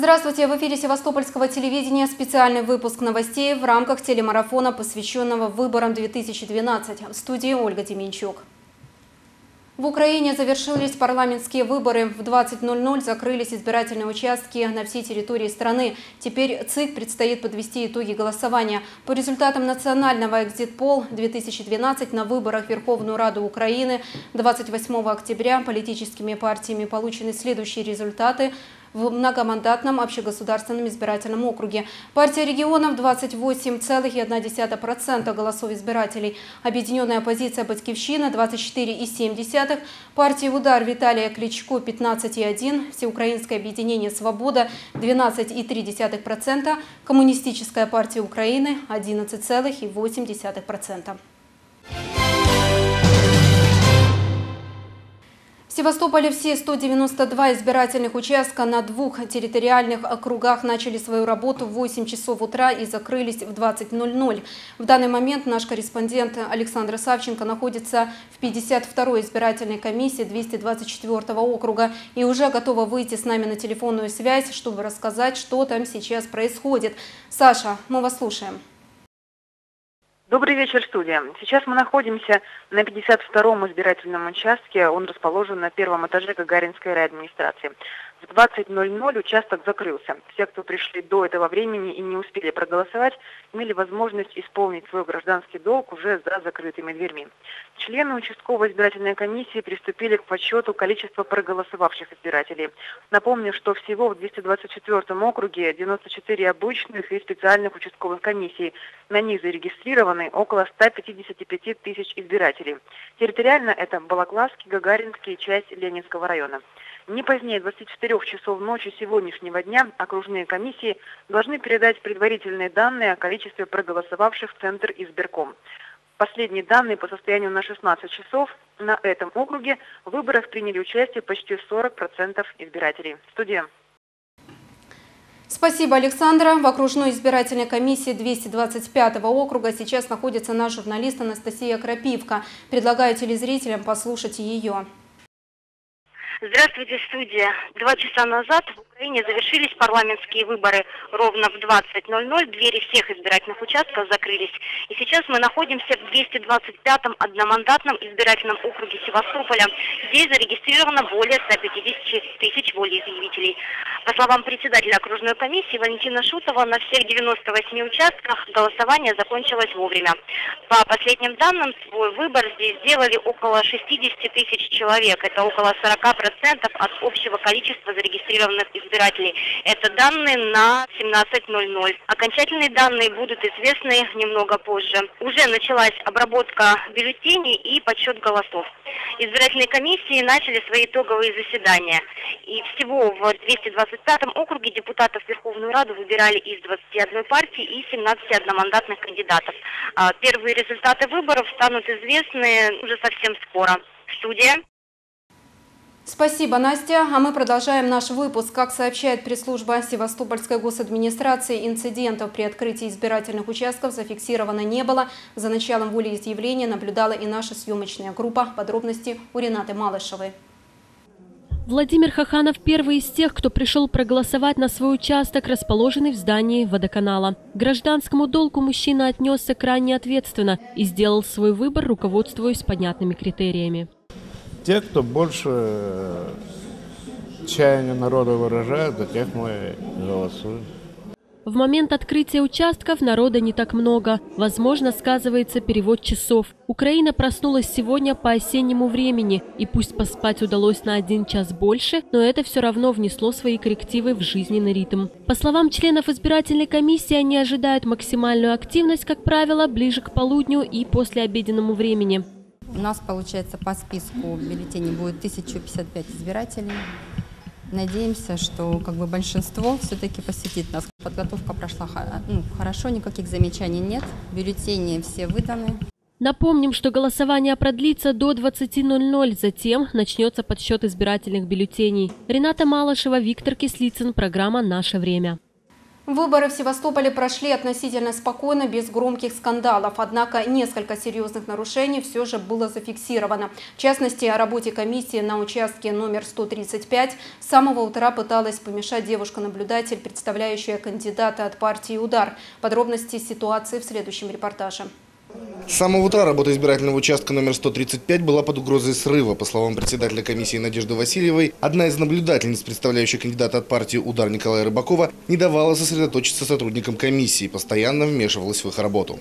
Здравствуйте! В эфире Севастопольского телевидения специальный выпуск новостей в рамках телемарафона, посвященного выборам 2012. В студии Ольга Деменчук. В Украине завершились парламентские выборы. В 20:00 закрылись избирательные участки на всей территории страны. Теперь ЦИК предстоит подвести итоги голосования. По результатам национального экзит-пол 2012 на выборах в Верховную Раду Украины 28 октября политическими партиями получены следующие результаты. В многомандатном общегосударственном избирательном округе. Партия регионов 28,1% голосов избирателей. Объединенная оппозиция «Батькивщина» 24,7%. Партия «Удар» Виталия Кличко 15,1%. Всеукраинское объединение «Свобода» 12,3%. Коммунистическая партия Украины 11,8%. В Севастополе все 192 избирательных участка на 2 территориальных округах начали свою работу в 8 часов утра и закрылись в 20:00. В данный момент наш корреспондент Александр Савченко находится в 52-й избирательной комиссии 224 округа и уже готова выйти с нами на телефонную связь, чтобы рассказать, что там сейчас происходит. Саша, мы вас слушаем. Добрый вечер, студия. Сейчас мы находимся на 52-м избирательном участке. Он расположен на первом этаже Гагаринской райадминистрации. В 20:00 участок закрылся. Все, кто пришли до этого времени и не успели проголосовать, имели возможность исполнить свой гражданский долг уже за закрытыми дверьми. Члены участковой избирательной комиссии приступили к подсчету количества проголосовавших избирателей. Напомню, что всего в 224 округе 94 обычных и специальных участковых комиссий. На них зарегистрированы около 155 тысяч избирателей. Территориально это Балаклавский, Гагаринский и часть Ленинского района. Не позднее 24 часов ночи сегодняшнего дня окружные комиссии должны передать предварительные данные о количестве проголосовавших в Центр избирком. Последние данные по состоянию на 16 часов на этом округе в выборах приняли участие почти 40% избирателей. Студия. Спасибо, Александра. В окружной избирательной комиссии 225 округа сейчас находится наш журналист Анастасия Крапивка. Предлагаю телезрителям послушать ее. Здравствуйте, студия. 2 часа назад в Украине завершились парламентские выборы. Ровно в 20:00 двери всех избирательных участков закрылись. И сейчас мы находимся в 225-м одномандатном избирательном округе Севастополя. Здесь зарегистрировано более 150 тысяч волеизъявителей. По словам председателя окружной комиссии Валентина Шутова, на всех 98 участках голосование закончилось вовремя. По последним данным, свой выбор здесь сделали около 60 тысяч человек. Это около 40% от общего количества зарегистрированных избирателей. Это данные на 17:00. Окончательные данные будут известны немного позже. Уже началась обработка бюллетеней и подсчет голосов. Избирательные комиссии начали свои итоговые заседания. И всего в 225-м округе депутатов в Верховную Раду выбирали из 21 партии и 17 одномандатных кандидатов. Первые результаты выборов станут известны уже совсем скоро. Студия. Спасибо, Настя. А мы продолжаем наш выпуск. Как сообщает пресс-служба Севастопольской госадминистрации, инцидентов при открытии избирательных участков зафиксировано не было. За началом волеизъявления наблюдала и наша съемочная группа. Подробности у Ренаты Малышевой. Владимир Хаханов – первый из тех, кто пришел проголосовать на свой участок, расположенный в здании водоканала. К гражданскому долгу мужчина отнесся крайне ответственно и сделал свой выбор, руководствуясь понятными критериями. Те, кто больше чаяния народа выражают, за тех мы голосуем. В момент открытия участков народа не так много. Возможно, сказывается перевод часов. Украина проснулась сегодня по осеннему времени. И пусть поспать удалось на 1 час больше, но это все равно внесло свои коррективы в жизненный ритм. По словам членов избирательной комиссии, они ожидают максимальную активность, как правило, ближе к полудню и послеобеденному времени. У нас, получается, по списку бюллетеней будет 1055 избирателей. Надеемся, что большинство все-таки посетит нас. Подготовка прошла хорошо, никаких замечаний нет. Бюллетени все выданы. Напомним, что голосование продлится до 20:00, затем начнется подсчет избирательных бюллетеней. Рената Малышева, Виктор Кислицын, программа «Наше время». Выборы в Севастополе прошли относительно спокойно, без громких скандалов. Однако несколько серьезных нарушений все же было зафиксировано. В частности, о работе комиссии на участке номер 135 с самого утра пыталась помешать девушка-наблюдатель, представляющая кандидата от партии «Удар». Подробности ситуации в следующем репортаже. С самого утра работа избирательного участка номер 135 была под угрозой срыва. По словам председателя комиссии Надежды Васильевой, одна из наблюдательниц, представляющая кандидата от партии «Удар» Николая Рыбакова, не давала сосредоточиться сотрудникам комиссии, постоянно вмешивалась в их работу.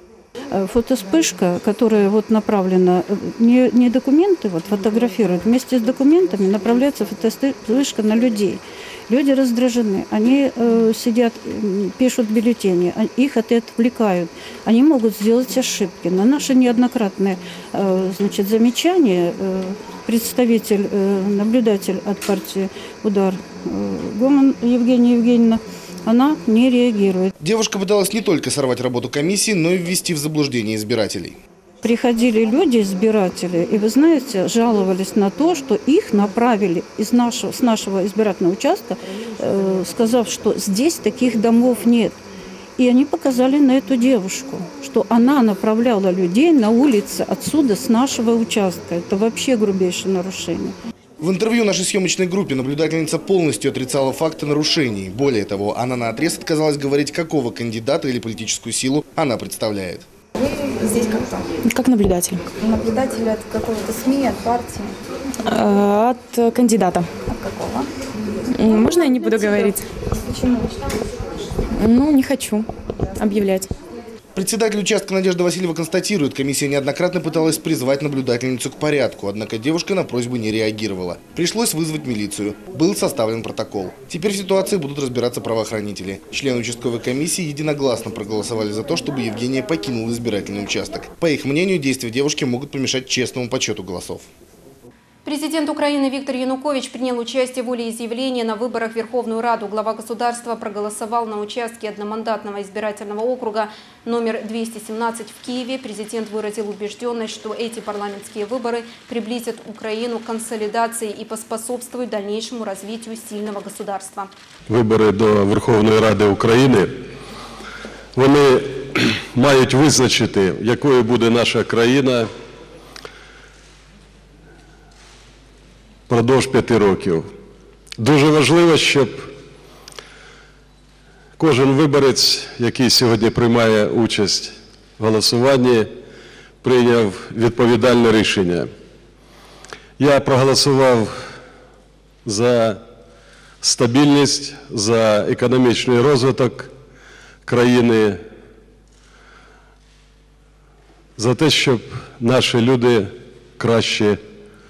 Фотоспышка, которая направлена, не документы фотографируют, вместе с документами направляется фотоспышка на людей. Люди раздражены, они сидят, пишут бюллетени, их от этого отвлекают. Они могут сделать ошибки. На наше неоднократное замечание представитель, наблюдатель от партии «Удар» Гоман Евгения Евгеньевна, она не реагирует. Девушка пыталась не только сорвать работу комиссии, но и ввести в заблуждение избирателей. Приходили люди, избиратели, и, вы знаете, жаловались на то, что их направили с нашего избирательного участка, сказав, что здесь таких домов нет. И они показали на эту девушку, что она направляла людей на улицы отсюда, с нашего участка. Это вообще грубейшее нарушение. В интервью нашей съемочной группе наблюдательница полностью отрицала факты нарушений. Более того, она наотрез отказалась говорить, какого кандидата или политическую силу она представляет. Вы здесь как-то? Как наблюдатель. Наблюдатель от какого-то СМИ, от партии? От кандидата. От какого? Можно я не буду говорить? Почему? Не хочу объявлять. Председатель участка Надежда Васильева констатирует, комиссия неоднократно пыталась призвать наблюдательницу к порядку, однако девушка на просьбу не реагировала. Пришлось вызвать милицию. Был составлен протокол. Теперь в ситуации будут разбираться правоохранители. Члены участковой комиссии единогласно проголосовали за то, чтобы Евгения покинула избирательный участок. По их мнению, действия девушки могут помешать честному подсчету голосов. Президент Украины Виктор Янукович принял участие в волеизъявлении на выборах в Верховную Раду. Глава государства проголосовал на участке одномандатного избирательного округа номер 217 в Киеве. Президент выразил убежденность, что эти парламентские выборы приблизят Украину к консолидации и поспособствуют дальнейшему развитию сильного государства. Вибори до Верховної Ради України, вони мають визначити, якою буде наша країна впродовж 5 років. Дуже важливо, щоб кожен виборець, який сьогодні приймає участь в голосуванні, прийняв відповідальне рішення. Я проголосував за стабільність, за економічний розвиток країни, за те, щоб наші люди краще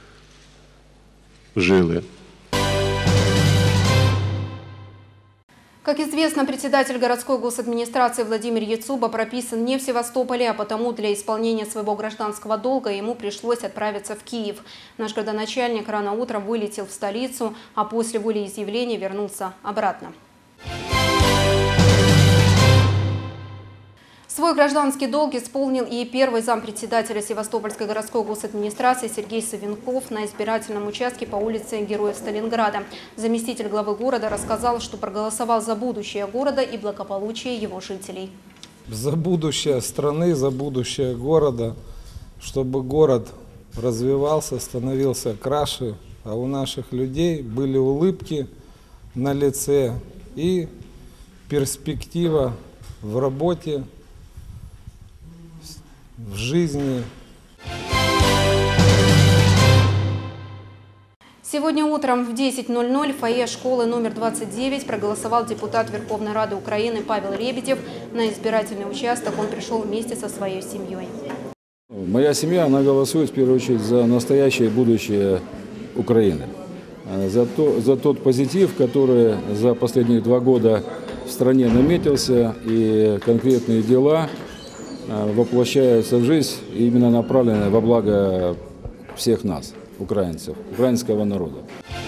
жили. Как известно, председатель городской госадминистрации Владимир Яцуба прописан не в Севастополе, а потому для исполнения своего гражданского долга ему пришлось отправиться в Киев. Наш градоначальник рано утром вылетел в столицу, а после волеизъявления вернулся обратно. Свой гражданский долг исполнил и первый зампредседателя Севастопольской городской госадминистрации Сергей Савенков на избирательном участке по улице Героев Сталинграда. Заместитель главы города рассказал, что проголосовал за будущее города и благополучие его жителей. За будущее страны, за будущее города, чтобы город развивался, становился краше, а у наших людей были улыбки на лице и перспектива в работе, в жизни. Сегодня утром в 10:00 в фойе школы номер 29 проголосовал депутат Верховной Рады Украины Павел Лебедев. На избирательный участок он пришел вместе со своей семьей. Моя семья, она голосует в первую очередь за настоящее будущее Украины. За тот позитив, который за последние 2 года в стране наметился, и конкретные дела воплощаются в жизнь, именно направленные во благо всех нас, украинцев, украинского народа.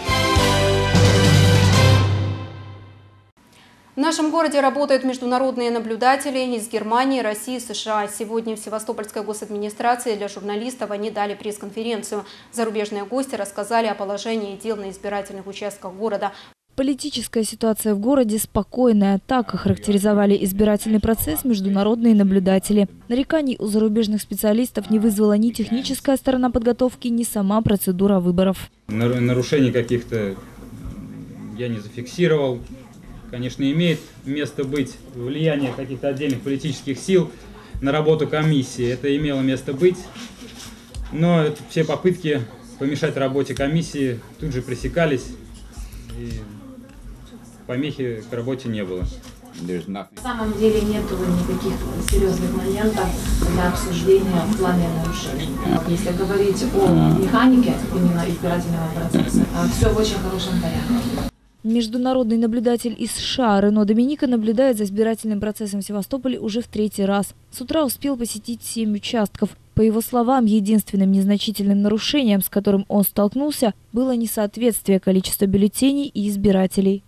В нашем городе работают международные наблюдатели из Германии, России, США. Сегодня в Севастопольской госадминистрации для журналистов они дали пресс-конференцию. Зарубежные гости рассказали о положении дел на избирательных участках города. Политическая ситуация в городе спокойная. Так охарактеризовали избирательный процесс международные наблюдатели. Нареканий у зарубежных специалистов не вызвала ни техническая сторона подготовки, ни сама процедура выборов. Нарушений каких-то я не зафиксировал. Конечно, имеет место быть влияние каких-то отдельных политических сил на работу комиссии. Это имело место быть. Но все попытки помешать работе комиссии тут же пресекались. И помехи к работе не было. На самом деле нет никаких серьезных моментов для обсуждения в плане нарушений. Если говорить о механике именно избирательного процесса, все в очень хорошем порядке. Международный наблюдатель из США Рено Доминика наблюдает за избирательным процессом в Севастополе уже в 3-й раз. С утра успел посетить 7 участков. По его словам, единственным незначительным нарушением, с которым он столкнулся, было несоответствие количества бюллетеней и избирателей.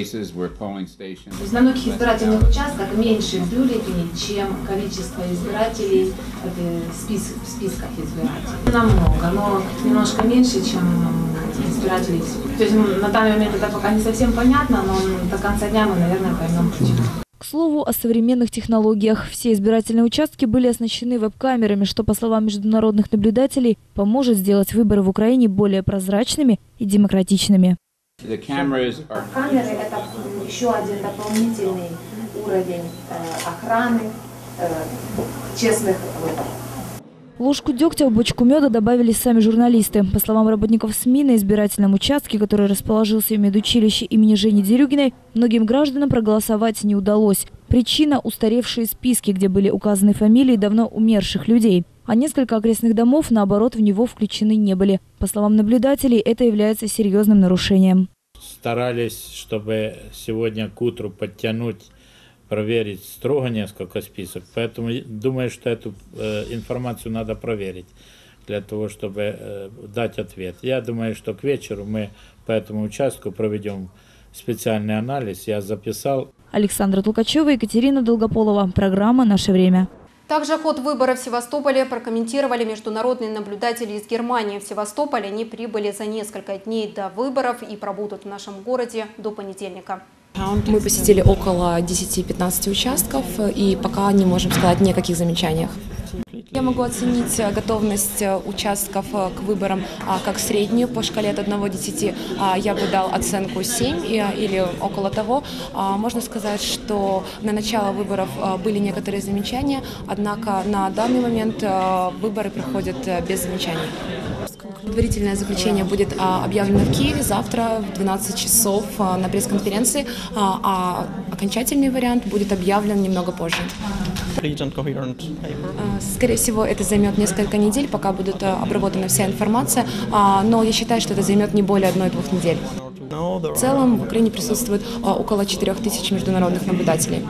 На многих избирательных участках меньше бюллетеней, чем количество избирателей в списках избирателей. Намного, но немножко меньше, чем избирателей. То есть на данный момент это пока не совсем понятно, но до конца дня мы, наверное, поймем почему. К слову о современных технологиях. Все избирательные участки были оснащены веб-камерами, что, по словам международных наблюдателей, поможет сделать выборы в Украине более прозрачными и демократичными. Камеры – это еще один дополнительный уровень охраны честных выборов. Ложку дегтя в бочку меда добавили сами журналисты. По словам работников СМИ, на избирательном участке, который расположился в медучилище имени Жени Дерюгиной, многим гражданам проголосовать не удалось. Причина – устаревшие списки, где были указаны фамилии давно умерших людей. А несколько окрестных домов, наоборот, в него включены не были. По словам наблюдателей, это является серьезным нарушением. Старались, чтобы сегодня к утру подтянуть, проверить строго несколько список. Поэтому думаю, что эту информацию надо проверить для того, чтобы дать ответ. Я думаю, что к вечеру мы по этому участку проведем специальный анализ. Я записал. Александра Толкачева, Екатерина Долгополова. Программа «Наше время». Также ход выборов в Севастополе прокомментировали международные наблюдатели из Германии. В Севастополь они прибыли за несколько дней до выборов и пробудут в нашем городе до понедельника. Мы посетили около 10-15 участков и пока не можем сказать ни о каких замечаниях. Я могу оценить готовность участков к выборам как среднюю по шкале от 1 до 10. Я бы дал оценку 7 или около того. Можно сказать, что на начало выборов были некоторые замечания, однако на данный момент выборы проходят без замечаний. Предварительное заключение будет объявлено в Киеве завтра в 12 часов на пресс-конференции, а окончательный вариант будет объявлен немного позже. Скорее всего, это займет несколько недель, пока будет обработана вся информация, но я считаю, что это займет не более 1-2 недель. В целом в Украине присутствует около 4000 международных наблюдателей.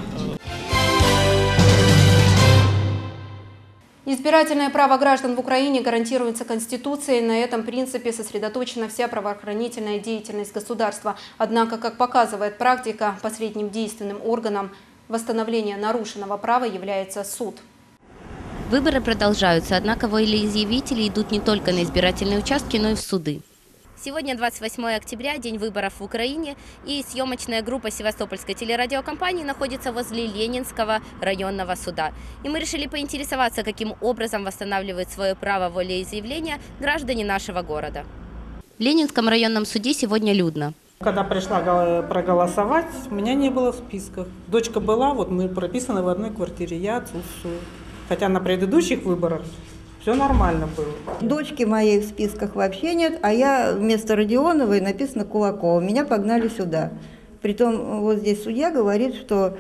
Избирательное право граждан в Украине гарантируется Конституцией. На этом принципе сосредоточена вся правоохранительная деятельность государства. Однако, как показывает практика, последним действенным органом восстановления нарушенного права является суд. Выборы продолжаются, однако волеизъявители идут не только на избирательные участки, но и в суды. Сегодня 28 октября, день выборов в Украине, и съемочная группа Севастопольской телерадиокомпании находится возле Ленинского районного суда. И мы решили поинтересоваться, каким образом восстанавливают свое право волеизъявления граждане нашего города. В Ленинском районном суде сегодня людно. Когда пришла проголосовать, меня не было в списках. Дочка была, вот мы прописаны в одной квартире, я отсутствую. Хотя на предыдущих выборах все нормально было. Дочки моей в списках вообще нет, а я вместо Родионовой написано Кулакова. Меня погнали сюда. Притом вот здесь судья говорит, что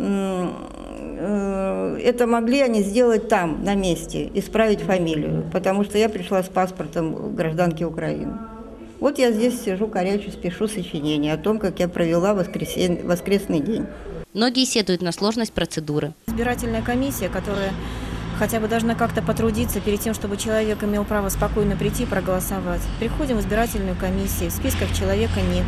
это могли они сделать там, на месте, исправить фамилию, потому что я пришла с паспортом гражданки Украины. Вот я здесь сижу, корячусь, пишу сочинение о том, как я провела воскресный день. Многие сетуют на сложность процедуры. Избирательная комиссия, которая хотя бы должна как-то потрудиться перед тем, чтобы человек имел право спокойно прийти и проголосовать. Приходим в избирательную комиссию, в списках человека нет.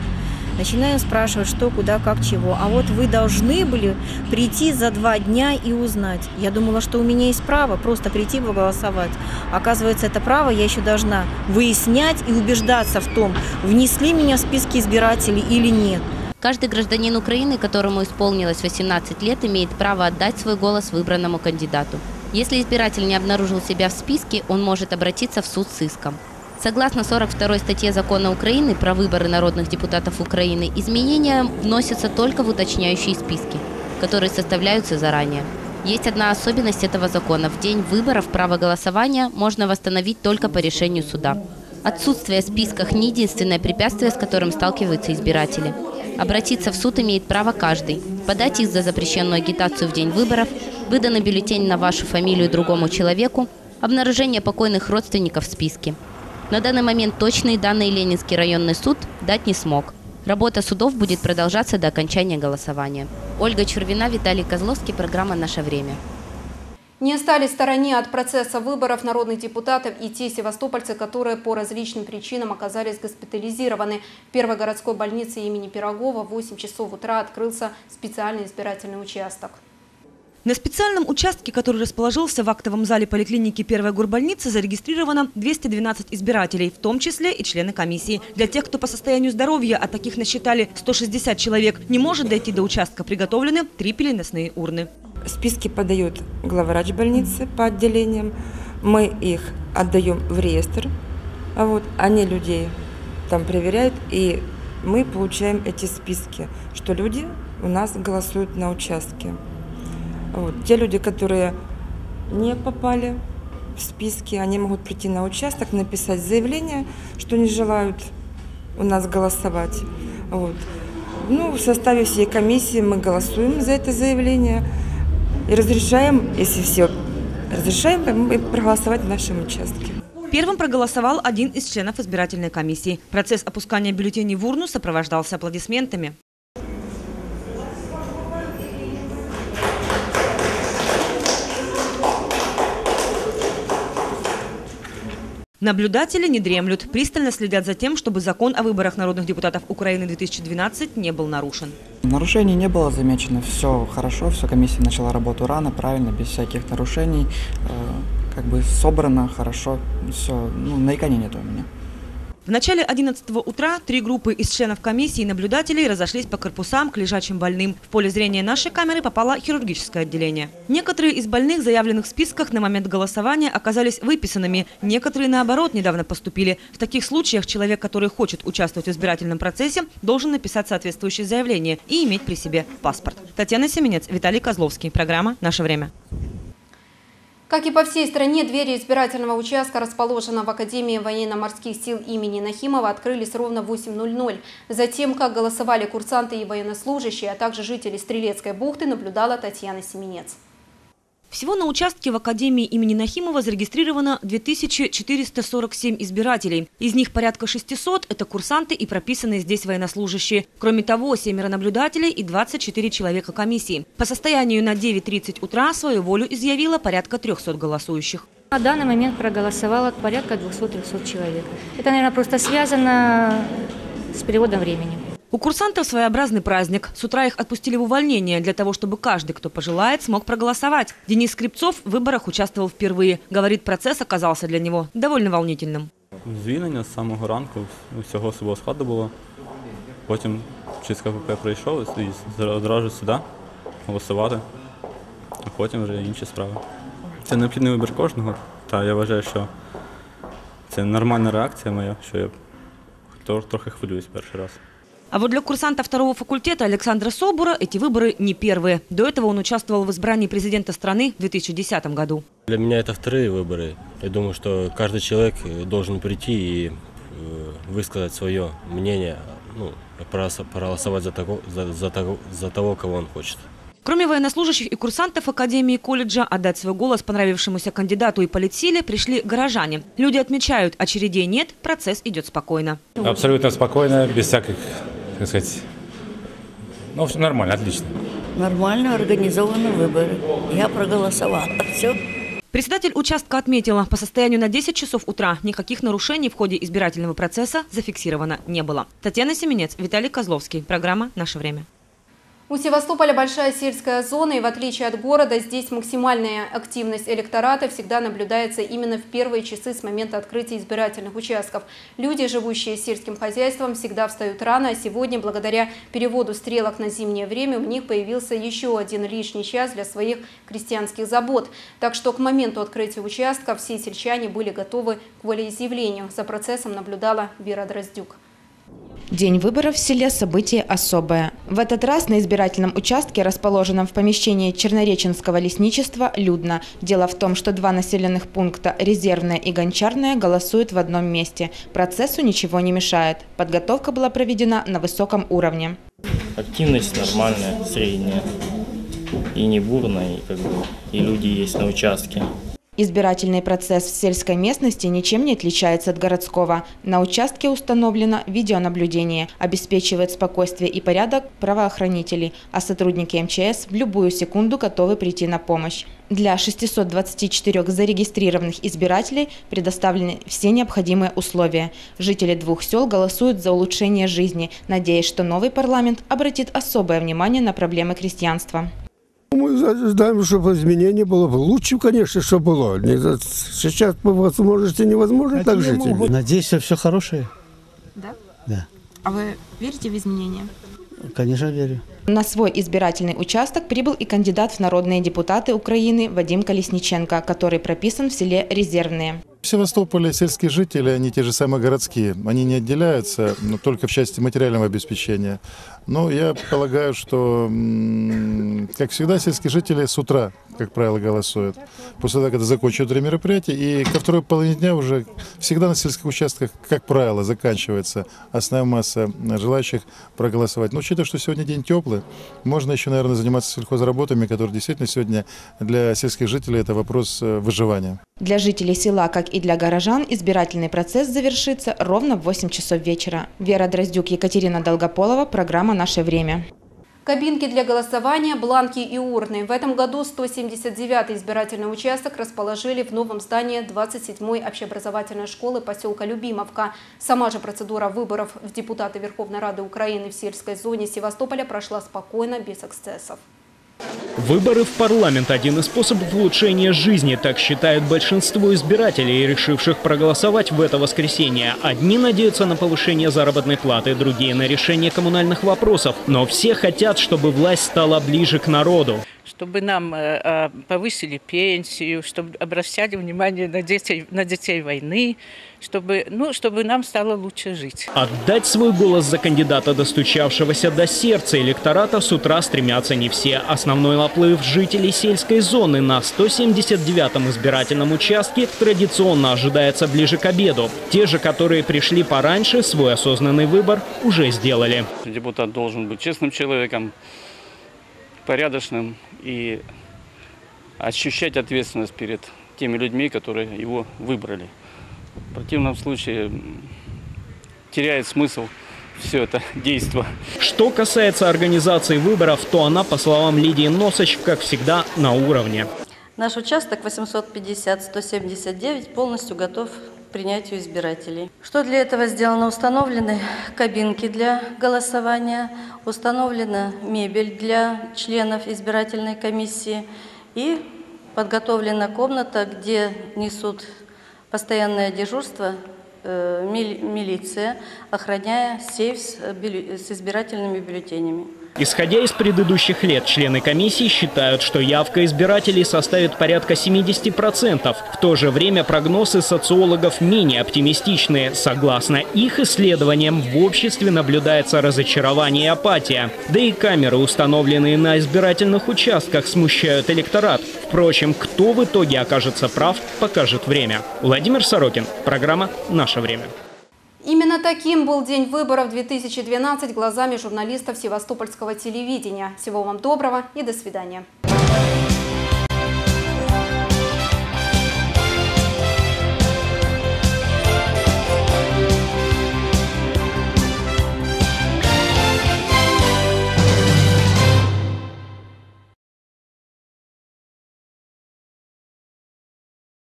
Начинаем спрашивать, что, куда, как, чего. А вот вы должны были прийти за 2 дня и узнать. Я думала, что у меня есть право просто прийти проголосовать. Оказывается, это право я еще должна выяснять и убеждаться в том, внесли меня в списки избирателей или нет. Каждый гражданин Украины, которому исполнилось 18 лет, имеет право отдать свой голос выбранному кандидату. Если избиратель не обнаружил себя в списке, он может обратиться в суд с иском. Согласно 42 статье Закона Украины про выборы народных депутатов Украины, изменения вносятся только в уточняющие списки, которые составляются заранее. Есть одна особенность этого закона. В день выборов право голосования можно восстановить только по решению суда. Отсутствие в списках не единственное препятствие, с которым сталкиваются избиратели. Обратиться в суд имеет право каждый. Подать иск за запрещенную агитацию в день выборов, выданный бюллетень на вашу фамилию другому человеку, обнаружение покойных родственников в списке. На данный момент точные данные Ленинский районный суд дать не смог. Работа судов будет продолжаться до окончания голосования. Ольга Чурвина, Виталий Козловский, программа «Наше время». Не остались в стороне от процесса выборов народных депутатов и те севастопольцы, которые по различным причинам оказались госпитализированы. В первой городской больнице имени Пирогова в 8 часов утра открылся специальный избирательный участок. На специальном участке, который расположился в актовом зале поликлиники первой горбольницы, зарегистрировано 212 избирателей, в том числе и члены комиссии. Для тех, кто по состоянию здоровья, а таких насчитали 160 человек, не может дойти до участка, приготовлены 3 переносные урны. Списки подает главврач больницы по отделениям. Мы их отдаем в реестр. Они людей там проверяют, и мы получаем эти списки, что люди у нас голосуют на участке. Те люди, которые не попали в списки, они могут прийти на участок, написать заявление, что не желают у нас голосовать. В составе всей комиссии мы голосуем за это заявление и разрешаем, если все разрешаем, проголосовать в нашем участке. Первым проголосовал один из членов избирательной комиссии. Процесс опускания бюллетеней в урну сопровождался аплодисментами. Наблюдатели не дремлют, пристально следят за тем, чтобы закон о выборах народных депутатов Украины 2012 не был нарушен. Нарушений не было замечено, все хорошо, все, комиссия начала работу рано, правильно, без всяких нарушений, собрано хорошо, все, нареканий нет у меня. В начале 11 утра 3 группы из членов комиссии и наблюдателей разошлись по корпусам к лежачим больным. В поле зрения нашей камеры попало хирургическое отделение. Некоторые из больных, заявленных в списках, на момент голосования оказались выписанными. Некоторые, наоборот, недавно поступили. В таких случаях человек, который хочет участвовать в избирательном процессе, должен написать соответствующее заявление и иметь при себе паспорт. Татьяна Семенец, Виталий Козловский. Программа «Наше время». Как и по всей стране, двери избирательного участка, расположенного в Академии военно-морских сил имени Нахимова, открылись ровно в 8:00. Затем, как голосовали курсанты и военнослужащие, а также жители Стрелецкой бухты, наблюдала Татьяна Семенец. Всего на участке в Академии имени Нахимова зарегистрировано 2447 избирателей. Из них порядка 600 – это курсанты и прописанные здесь военнослужащие. Кроме того, 7 наблюдателей и 24 человека комиссии. По состоянию на 9:30 утра свою волю изъявило порядка 300 голосующих. На данный момент проголосовало порядка 200-300 человек. Это, наверное, просто связано с переводом времени. У курсантов своеобразный праздник. С утра их отпустили в увольнение для того, чтобы каждый, кто пожелает, смог проголосовать. Денис Скрипцов в выборах участвовал впервые. Говорит, процесс оказался для него довольно волнительным. Звільнення з самого ранку, всього особового складу було. Потім чистка КП прийшов і одразу сюди голосувати, а потім вже інші справи. Це необхідний вибір кожного, та я вважаю, що це нормальна реакція моя, що я трохи хвилююсь перший раз. А вот для курсанта второго факультета Александра Собура эти выборы не первые. До этого он участвовал в избрании президента страны в 2010 году. Для меня это вторые выборы. Я думаю, что каждый человек должен прийти и высказать свое мнение, проголосовать за того, кого он хочет. Кроме военнослужащих и курсантов Академии и колледжа, отдать свой голос понравившемуся кандидату и политсиле пришли горожане. Люди отмечают, очередей нет, процесс идет спокойно. Абсолютно спокойно, без всяких, так сказать, все нормально, отлично. Нормально организованы выборы. Я проголосовала. Все. Председатель участка отметила, по состоянию на 10 часов утра никаких нарушений в ходе избирательного процесса зафиксировано не было. Татьяна Семенец, Виталий Козловский. Программа «Наше время». У Севастополя большая сельская зона, и в отличие от города, здесь максимальная активность электората всегда наблюдается именно в первые часы с момента открытия избирательных участков. Люди, живущие сельским хозяйством, всегда встают рано, а сегодня, благодаря переводу стрелок на зимнее время, у них появился еще один лишний час для своих крестьянских забот. Так что к моменту открытия участка все сельчане были готовы к волеизъявлению. За процессом наблюдала Вера Дроздюк. День выборов в селе – событие особое. В этот раз на избирательном участке, расположенном в помещении Чернореченского лесничества, людно. Дело в том, что два населенных пункта – Резервное и Гончарное – голосуют в одном месте. Процессу ничего не мешает. Подготовка была проведена на высоком уровне. Активность нормальная, средняя. И не бурная, и люди есть на участке. Избирательный процесс в сельской местности ничем не отличается от городского. На участке установлено видеонаблюдение, обеспечивает спокойствие и порядок правоохранителей, а сотрудники МЧС в любую секунду готовы прийти на помощь. Для 624 зарегистрированных избирателей предоставлены все необходимые условия. Жители двух сел голосуют за улучшение жизни, надеясь, что новый парламент обратит особое внимание на проблемы крестьянства. Мы ожидаем, чтобы изменение было. Лучше, конечно, что было. Сейчас по возможности невозможно так жить. Надеюсь, что все хорошее. Да? Да. А вы верите в изменения? Конечно, верю. На свой избирательный участок прибыл и кандидат в народные депутаты Украины Вадим Колесниченко, который прописан в селе Резервное. В Севастополе сельские жители, они те же самые городские, они не отделяются, но только в части материального обеспечения. Но я полагаю, что, как всегда, сельские жители с утра, как правило, голосуют. После того, когда закончат это мероприятие, и ко второй половине дня уже всегда на сельских участках, как правило, заканчивается основная масса желающих проголосовать. Но учитывая, что сегодня день теплый, можно еще, наверное, заниматься сельхозработами, которые действительно сегодня для сельских жителей это вопрос выживания. Для жителей села, как и для горожан, избирательный процесс завершится ровно в 8 часов вечера. Вера Дроздюк, Екатерина Долгополова, программа «Наше время». Кабинки для голосования, бланки и урны. В этом году 179-й избирательный участок расположили в новом здании 27-й общеобразовательной школы поселка Любимовка. Сама же процедура выборов в депутаты Верховной Рады Украины в сельской зоне Севастополя прошла спокойно, без эксцессов. Выборы в парламент – один из способов улучшения жизни, так считают большинство избирателей, решивших проголосовать в это воскресенье. Одни надеются на повышение заработной платы, другие – на решение коммунальных вопросов. Но все хотят, чтобы власть стала ближе к народу. Чтобы нам повысили пенсию, чтобы обращали внимание на детей войны, чтобы нам стало лучше жить. Отдать свой голос за кандидата, достучавшегося до сердца электората, с утра стремятся не все. Основной наплыв жителей сельской зоны на 179-м избирательном участке традиционно ожидается ближе к обеду. Те же, которые пришли пораньше, свой осознанный выбор уже сделали. Депутат должен быть честным человеком, порядочным и ощущать ответственность перед теми людьми, которые его выбрали. В противном случае теряет смысл все это действо. Что касается организации выборов, то она, по словам Лидии Носач, как всегда, на уровне. Наш участок 850-179 полностью готов к принятию избирателей. Что для этого сделано? Установлены кабинки для голосования, установлена мебель для членов избирательной комиссии и подготовлена комната, где несут постоянное дежурство милиция, охраняя сейф с избирательными бюллетенями. Исходя из предыдущих лет, члены комиссии считают, что явка избирателей составит порядка 70%. В то же время прогнозы социологов менее оптимистичные. Согласно их исследованиям, в обществе наблюдается разочарование и апатия. Да и камеры, установленные на избирательных участках, смущают электорат. Впрочем, кто в итоге окажется прав, покажет время. Владимир Сорокин. Программа «Наше время». Именно таким был день выборов 2012 глазами журналистов Севастопольского телевидения. Всего вам доброго и до свидания.